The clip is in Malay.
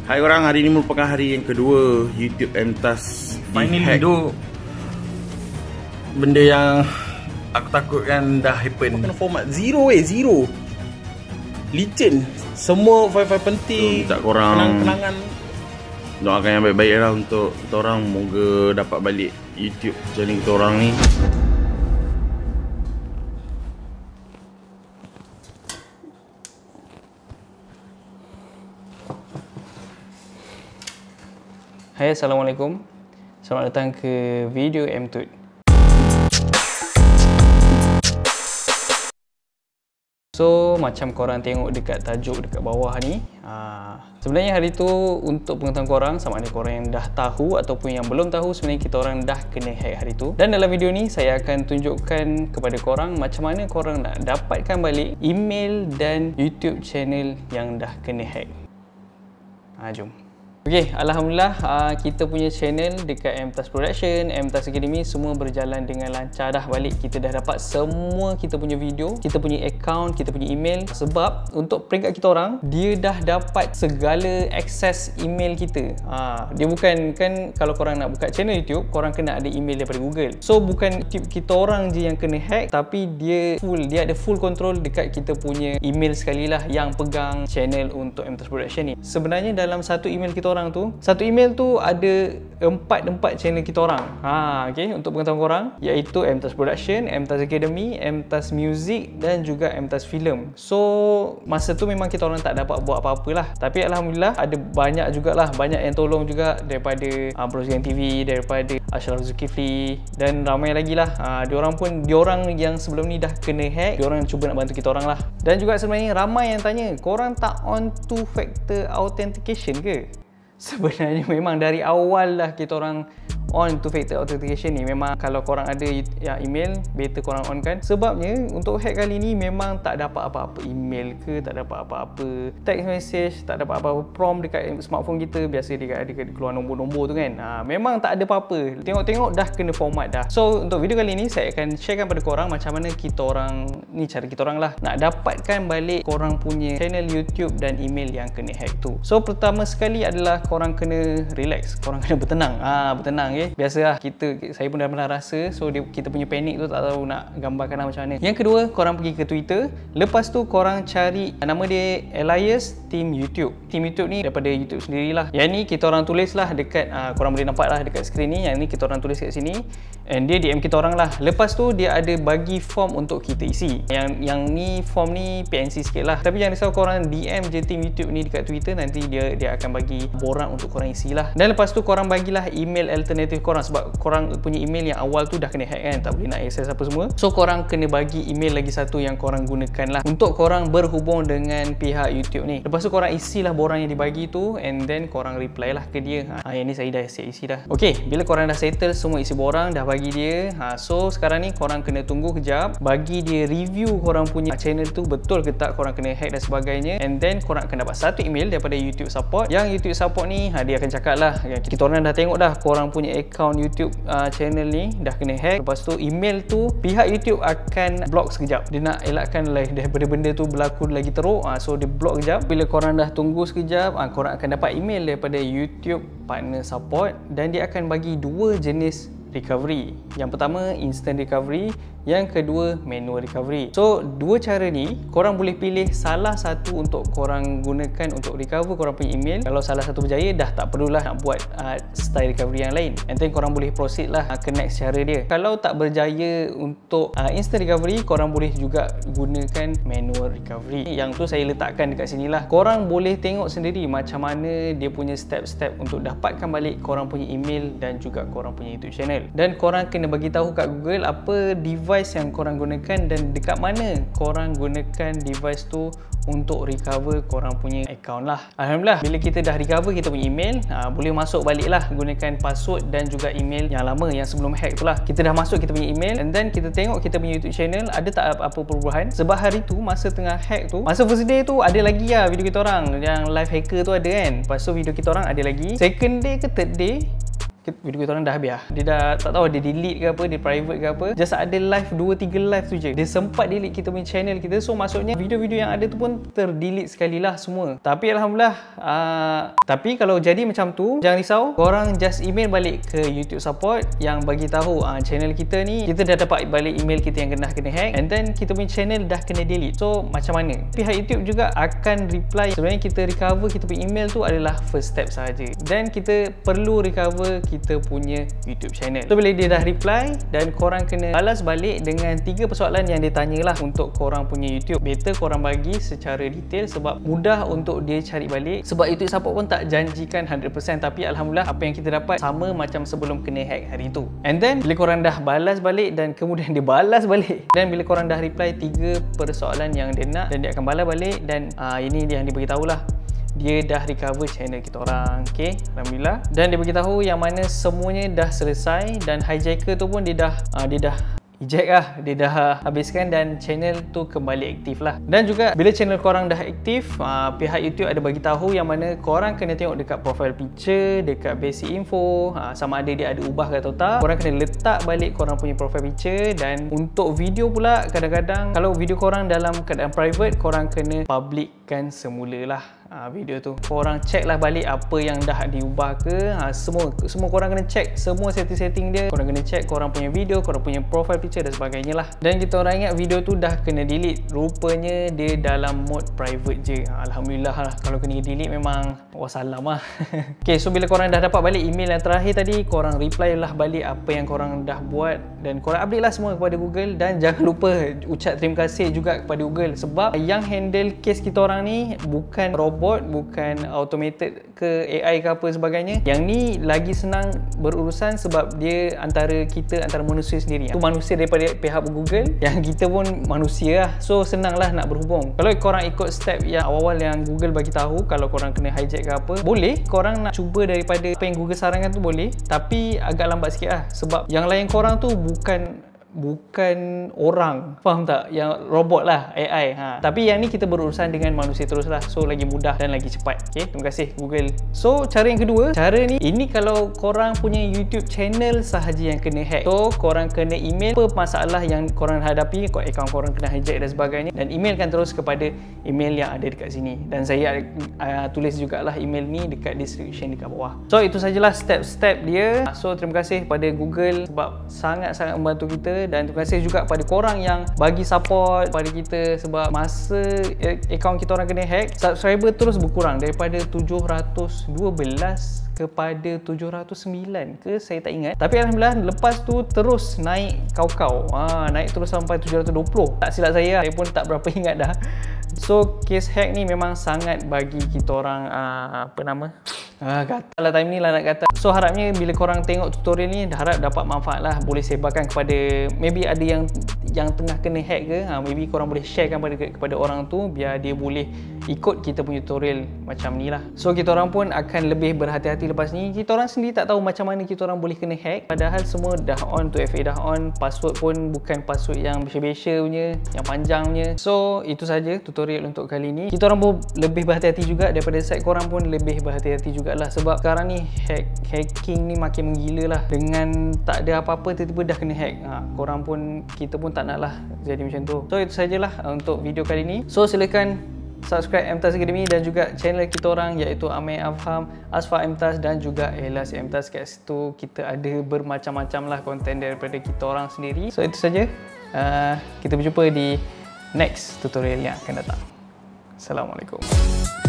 Hai orang, hari ini merupakan hari yang kedua YouTube MTAS finally tu benda yang aku takutkan dah happen. Kena format zero zero. Licin. Semua file-file penting. Minta korang kenang-kenangan. doakan yang baik-baik lah untuk kita orang. Moga dapat balik YouTube channel kita orang ni. Hai, Assalamualaikum. Selamat datang ke video MTut. So, macam korang tengok dekat tajuk dekat bawah ni, sebenarnya hari tu untuk pengetahuan korang, sama ada korang yang dah tahu ataupun yang belum tahu, sebenarnya kita orang dah kena hack hari tu. Dan dalam video ni saya akan tunjukkan kepada korang macam mana korang nak dapatkan balik email dan YouTube channel yang dah kena hack. Jom. Okay, Alhamdulillah kita punya channel dekat MTAS Production, MTAS Academy semua berjalan dengan lancar dah balik. Kita dah dapat semua kita punya video, kita punya account, kita punya email. Sebab untuk peringkat kita orang, dia dah dapat segala akses email kita. Dia bukan, kan kalau korang nak buka channel YouTube, korang kena ada email daripada Google. So bukan YouTube kita orang je yang kena hack, tapi dia ada full control dekat kita punya email sekali lah yang pegang channel untuk MTAS Production ni. Sebenarnya dalam satu email kita orang tu, satu email tu ada empat channel kita orang. Okay, untuk pengetahuan korang, iaitu MTAS Production, MTAS Academy, MTAS Music dan juga MTAS Film. So masa tu memang kita orang tak dapat buat apa-apa lah, tapi Alhamdulillah ada banyak jugalah, banyak yang tolong juga daripada Bros Gang TV, daripada Ashraf Zulkifli dan ramai lagi lah. Diorang yang sebelum ni dah kena hack, diorang cuba nak bantu kita orang lah. Dan juga sebenarnya ramai yang tanya, korang tak on two factor authentication ke? Sebenarnya memang dari awal lah kita orang on two factor authentication ni. Memang kalau korang ada email, better korang on kan. Sebabnya untuk hack kali ni memang tak dapat apa-apa email ke, tak dapat apa-apa text message, tak dapat apa-apa prompt dekat smartphone kita. Biasa dia ada keluar nombor-nombor tu kan. Memang tak ada apa-apa. Tengok-tengok dah kena format dah. So untuk video kali ni saya akan sharekan pada korang macam mana kita orang ni, cara kita orang lah nak dapatkan balik korang punya channel YouTube dan email yang kena hack tu. So pertama sekali adalah korang kena relax, korang kena bertenang. Bertenang. Okay. Biasalah saya pun dah pernah rasa. So kita punya panik tu tak tahu nak gambarkan macam mana. Yang kedua, korang pergi ke Twitter. Lepas tu korang cari nama dia Elias Team YouTube. Team YouTube ni daripada YouTube sendirilah. Yang ni kita orang tulis lah dekat korang boleh nampak lah dekat skrin ni. Yang ni kita orang tulis kat sini. And dia DM kita orang lah. Lepas tu dia ada bagi form untuk kita isi. Yang ni form ni PNC sikit lah. Tapi jangan risau, korang DM je Team YouTube ni dekat Twitter. Nanti dia akan bagi borang untuk korang isi lah. Dan lepas tu korang bagilah email alternatif korang, sebab korang punya email yang awal tu dah kena hack kan, tak boleh nak akses apa semua. So korang kena bagi email lagi satu yang korang gunakan lah untuk korang berhubung dengan pihak YouTube ni. Lepas tu korang isilah borang yang dibagi tu, and then korang reply lah ke dia. Yang ni saya dah siap isi dah. Okay, bila korang dah settle semua isi borang, dah bagi dia, so sekarang ni korang kena tunggu kejap, bagi dia review korang punya channel tu betul ke tak korang kena hack dan sebagainya. And then korang akan dapat satu email daripada YouTube Support. Yang YouTube Support ni dia akan cakap lah, kita orang dah tengok dah korang punya account YouTube channel ni dah kena hack. Lepas tu email tu pihak YouTube akan block sekejap. Dia nak elakkan daripada benda tu berlaku lagi teruk. So dia block sekejap. Bila korang dah tunggu sekejap, korang akan dapat email daripada YouTube Partner Support, dan dia akan bagi dua jenis recovery. Yang pertama instant recovery, yang kedua manual recovery. So dua cara ni korang boleh pilih salah satu untuk korang gunakan untuk recover korang punya email. Kalau salah satu berjaya, dah tak perlulah nak buat style recovery yang lain, and then korang boleh proceed lah ke next cara dia. Kalau tak berjaya untuk instant recovery, korang boleh juga gunakan manual recovery. Yang tu saya letakkan dekat sini lah. Korang boleh tengok sendiri macam mana dia punya step-step untuk dapatkan balik korang punya email dan juga korang punya YouTube channel. Dan korang kena bagi tahu kat Google apa device yang korang gunakan dan dekat mana korang gunakan device tu untuk recover korang punya account lah. Alhamdulillah, bila kita dah recover kita punya email, boleh masuk balik lah gunakan password dan juga email yang lama yang sebelum hack tu lah. Kita dah masuk kita punya email, and then kita tengok kita punya YouTube channel ada tak apa perubahan. Sebab hari tu masa tengah hack tu, masa first day tu ada lagi lah video kita orang yang live hacker tu ada kan. Lepas tu video kita orang ada lagi. Second day ke third day, video kita orang dah habis lah. Dia dah tak tahu dia delete ke apa, dia private ke apa. Just ada live 2-3 live tu je. Dia sempat delete kita punya channel kita. So maksudnya video-video yang ada tu pun terdelete sekali lah semua. Tapi alhamdulillah, tapi kalau jadi macam tu, jangan risau. Korang just email balik ke YouTube support yang bagi tahu channel kita ni, kita dah dapat balik email kita yang kena hack, and then kita punya channel dah kena delete. So macam mana? Pihak YouTube juga akan reply. Sebenarnya kita recover kita punya email tu adalah first step sahaja. Then kita perlu recover kita punya YouTube channel. So bila dia dah reply, dan korang kena balas balik dengan 3 persoalan yang dia tanyalah untuk korang punya YouTube. Better korang bagi secara detail sebab mudah untuk dia cari balik. Sebab YouTube support pun tak janjikan 100%, tapi alhamdulillah apa yang kita dapat sama macam sebelum kena hack hari tu. And then bila korang dah balas balik dan kemudian dia balas balik, dan bila korang dah reply 3 persoalan yang dia nak, dan dia akan balas balik, dan ini dia yang dia beritahu lah, dia dah recover channel kita orang. Okay, alhamdulillah. Dan dia beritahu yang mana semuanya dah selesai, dan hijacker tu pun dia dah eject lah, dia dah habiskan dan channel tu kembali aktif lah. Dan juga bila channel korang dah aktif, pihak YouTube ada bagi tahu yang mana korang kena tengok dekat profile picture, dekat basic info, sama ada dia ada ubah ke atau tak. Korang kena letak balik korang punya profile picture. Dan untuk video pula, kadang-kadang kalau video korang dalam keadaan private, korang kena publickan semula lah video tu. Korang check lah balik apa yang dah diubah ke, semua korang kena check semua setting-setting dia. Korang kena check korang punya video, korang punya profile picture dan sebagainya lah. Dan kita orang ingat video tu dah kena delete, rupanya dia dalam mode private je. Alhamdulillah lah, kalau kena delete memang wassalam lah. Okay, so bila korang dah dapat balik email yang terakhir tadi, korang reply lah balik apa yang korang dah buat, dan korang update lah semua kepada Google. Dan jangan lupa ucap terima kasih juga kepada Google, sebab yang handle case kita orang ni bukan robot, bukan automated ke AI ke apa sebagainya. Yang ni lagi senang berurusan sebab dia antara manusia sendiri. Tu manusia daripada pihak Google, yang kita pun manusia lah. So senang lah nak berhubung. Kalau korang ikut step yang awal-awal yang Google bagi tahu, kalau korang kena hijack ke apa, boleh korang nak cuba daripada apa yang Google sarankan tu boleh, tapi agak lambat sikit lah. Sebab yang lain korang tu bukan orang, faham tak? Yang robot lah, AI. Tapi yang ni kita berurusan dengan manusia terus lah. So lagi mudah dan lagi cepat. Okay, terima kasih Google. So cara yang kedua, cara ni, ini kalau korang punya YouTube channel sahaja yang kena hack. So korang kena email apa masalah yang korang hadapi, akaun korang kena hijack dan sebagainya, dan emailkan terus kepada email yang ada dekat sini. Dan saya tulis jugalah email ni dekat description dekat bawah. So itu sajalah step-step dia. So terima kasih kepada Google sebab sangat-sangat membantu kita. Dan terima kasih juga kepada korang yang bagi support pada kita, sebab masa akaun kita orang kena hack, subscriber terus berkurang daripada 712 kepada 709 ke, saya tak ingat. Tapi alhamdulillah lepas tu terus naik kau-kau, naik terus sampai 720. Tak silap saya pun tak berapa ingat dah. So case hack ni memang sangat bagi kita orang kata lah time ni lah nak kata. So harapnya bila korang tengok tutorial ni, harap dapat manfaat lah. Boleh sebarkan kepada, maybe ada yang tengah kena hack ke, maybe korang boleh sharekan kepada orang tu, biar dia boleh ikut kita punya tutorial macam ni lah. So kita orang pun akan lebih berhati-hati lepas ni. Kita orang sendiri tak tahu macam mana kita orang boleh kena hack, padahal semua dah on, 2FA dah on, password pun bukan password yang biasa-biasa punya, yang panjang punya. So itu saja tutorial untuk kali ni. Kita orang pun lebih berhati-hati juga, daripada side korang pun lebih berhati-hati jugalah, sebab sekarang ni hacking ni makin menggila lah. Dengan tak ada apa-apa tiba-tiba dah kena hack, korang pun, kita pun tak nak lah jadi macam tu. So itu sajalah untuk video kali ni. So silakan subscribe MTAS Academy dan juga channel kita orang, iaitu Amir Afham, Asfa MTAS dan juga Elas MTAS. Kat situ kita ada bermacam-macam lah konten daripada kita orang sendiri. So itu saja. Kita berjumpa di next tutorial yang akan datang. Assalamualaikum.